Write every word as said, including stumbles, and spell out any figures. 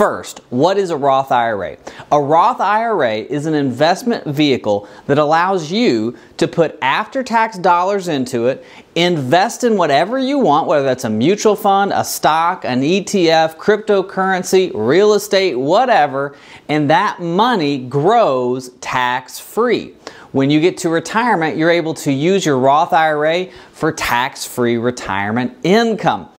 First, what is a Roth I R A? A Roth I R A is an investment vehicle that allows you to put after-tax dollars into it, invest in whatever you want, whether that's a mutual fund, a stock, an E T F, cryptocurrency, real estate, whatever, and that money grows tax-free. When you get to retirement, you're able to use your Roth I R A for tax-free retirement income.